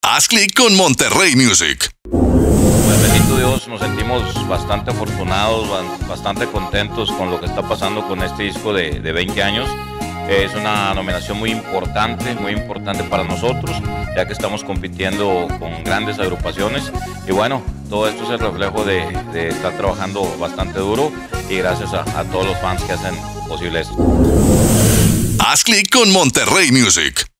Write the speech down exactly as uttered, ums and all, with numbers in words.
Haz clic con Monterrey Music. Pues bendito Dios, nos sentimos bastante afortunados, bastante contentos con lo que está pasando con este disco de, de veinte años. Es una nominación muy importante, muy importante para nosotros, ya que estamos compitiendo con grandes agrupaciones. Y bueno, todo esto es el reflejo de, de estar trabajando bastante duro y gracias a, a todos los fans que hacen posible esto. Haz clic con Monterrey Music.